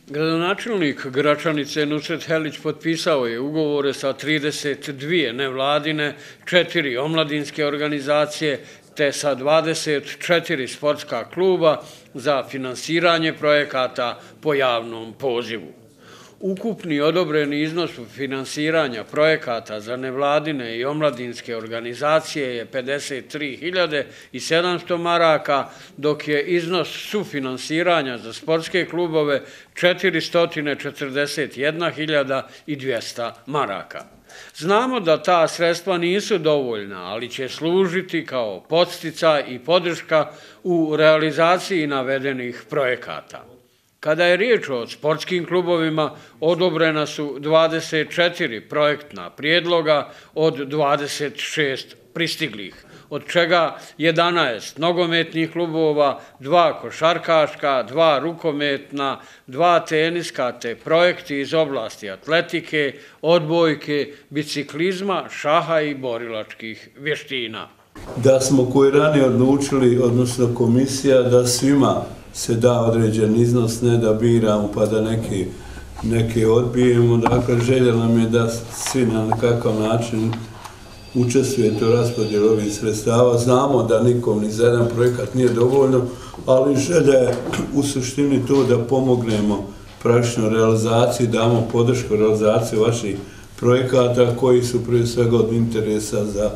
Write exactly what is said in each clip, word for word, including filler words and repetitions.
Gradonačelnik Gračanice Nusret Helić potpisao je ugovore sa trideset dvije nevladine, četiri omladinske organizacije te sa dvadeset četiri sportska kluba za finansiranje projekata po javnom pozivu. Ukupni odobreni iznos finansiranja projekata za nevladine i omladinske organizacije je pedeset tri hiljade sedamsto maraka, dok je iznos sufinansiranja za sportske klubove četiristo četrdeset jedna hiljada dvjesto maraka. Znamo da ta sredstva nisu dovoljna, ali će služiti kao podsticaj i podrška u realizaciji navedenih projekata. Kada je riječ o sportskim klubovima, odobrena su dvadeset četiri projektna prijedloga od dvadeset šest pristiglih, od čega jedanaest nogometnih klubova, dva košarkaška, dva rukometna, dva teniska te projekti iz oblasti atletike, odbojke, biciklizma, šaha i borilačkih vještina. Da smo koji ranije odlučili, odnosno komisija, da svima se da određen iznos, ne da biramo pa da neki, neki odbijemo. Dakle, želja nam je da svi na nekakav način učestvujete u raspodjelu ovih sredstava. Znamo da nikom ni za jedan projekat nije dovoljno, ali želja je u suštini to da pomognemo praktično realizaciji, damo podršku realizaciji vaših projekata koji su prije svega od interesa za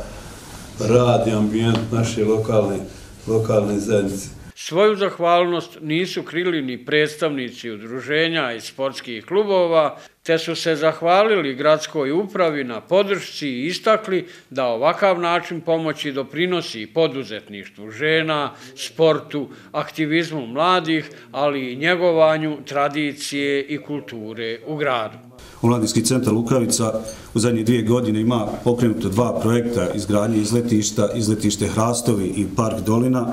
rad i ambijent naše lokalne, lokalne zajednice. Svoju zahvalnost nisu krili ni predstavnici udruženja i sportskih klubova, te su se zahvalili gradskoj upravi na podršci i istakli da ovakav način pomoći doprinosi poduzetništvu žena, sportu, aktivizmu mladih, ali i njegovanju tradicije i kulture u gradu. Omladinski centar Lukavica u zadnje dvije godine ima pokrenuto dva projekta izgradnje izletišta, izletište Hrastovi i Park Dolina,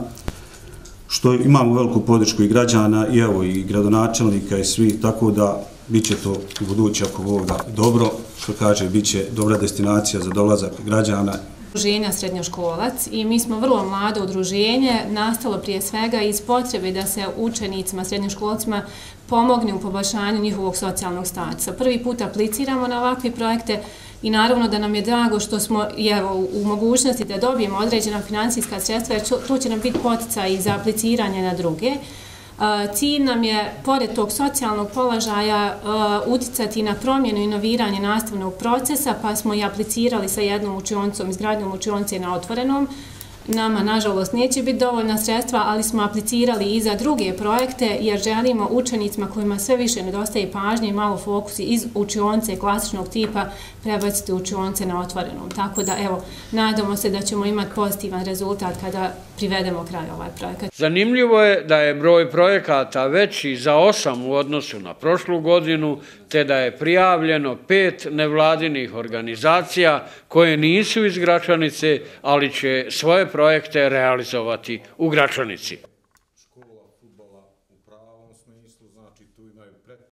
što imamo veliku podršku i građana i evo i gradonačelnika i svih, tako da bit će to u buduće ako Bog da dobro, što kaže, bit će dobra destinacija za dolazak građana. Udruženja Srednjoškolac i mi smo vrlo mlado udruženje, nastalo prije svega iz potrebe da se učenicima, srednjoškolcima pomogne u poboljšanju njihovog socijalnog statusa. Prvi put apliciramo na ovakve projekte i naravno da nam je drago što smo evo, u mogućnosti da dobijemo određena financijska sredstva, jer to će nam biti poticaj i za apliciranje na druge. Cilj nam je, pored tog socijalnog položaja, uticati na promjenu i inoviranje nastavnog procesa, pa smo i aplicirali sa jednom učionicom, izgradnjom učionice na otvorenom. Nama, nažalost, neće biti dovoljna sredstva, ali smo aplicirali i za druge projekte, jer želimo učenicima kojima sve više nedostaje pažnje i malo fokusi iz učionice klasičnog tipa prebaciti učionice na otvorenom. Tako da, evo, nadamo se da ćemo imati pozitivan rezultat kada privedemo kraj ovaj projekat. Zanimljivo je da je broj projekata veći za osam u odnosu na prošlu godinu, te da je prijavljeno pet nevladinih organizacija koje nisu iz Gračanice, ali će svoje projekte realizovati u Gračanici.